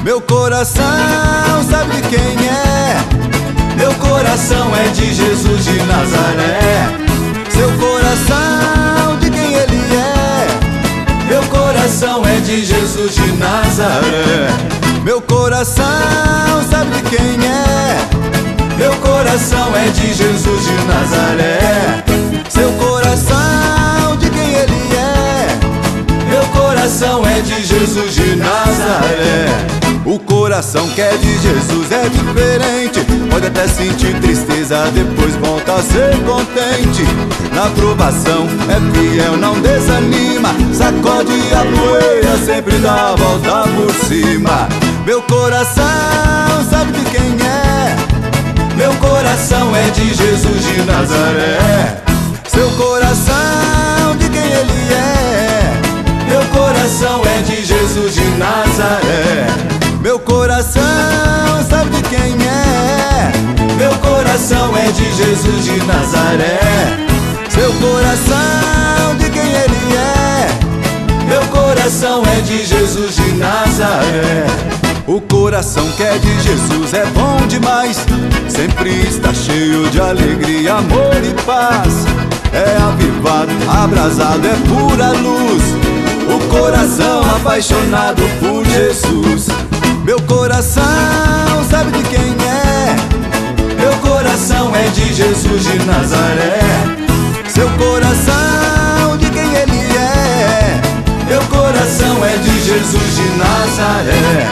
Meu coração sabe de quem é? Meu coração é de Jesus de Nazaré. Seu coração de quem ele é? Meu coração é de Jesus de Nazaré. Meu coração sabe de quem é? Meu coração é de Jesus de Nazaré. Seu coração de quem ele é? Meu coração é de Jesus de Nazaré. O coração que é de Jesus é diferente. Pode até sentir tristeza, depois volta a ser contente. Na provação é fiel, não desanima. Sacode a poeira, sempre dá a volta por cima. Meu coração sabe de quem é? Meu coração é de Jesus de Nazaré. Seu coração de quem ele é? Meu coração é de Jesus de Nazaré. Meu coração sabe de quem é? Meu coração é de Jesus de Nazaré. Seu coração de quem ele é? Meu coração é de Jesus de Nazaré. O coração que é de Jesus é bom demais. Sempre está cheio de alegria, amor e paz. É avivado, abrasado, é pura luz. O coração apaixonado por Jesus. Meu coração sabe de quem é? Meu coração é de Jesus de Nazaré. Seu coração de quem ele é? Meu coração é de Jesus de Nazaré.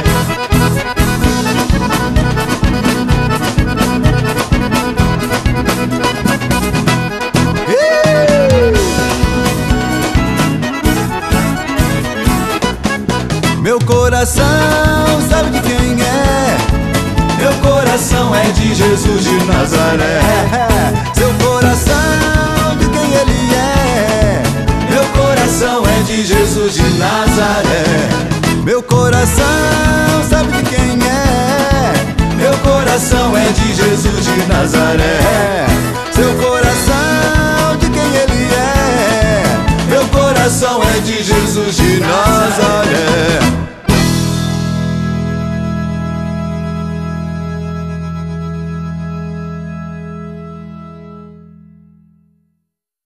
Meu coração sabe de quem é? Meu coração é de Jesus de Nazaré. Seu coração de quem ele é? Meu coração é de Jesus de Nazaré. Meu coração sabe de quem é? Meu coração é de Jesus de Nazaré. Seu coração de quem ele é? Meu coração é de Jesus de Nazaré.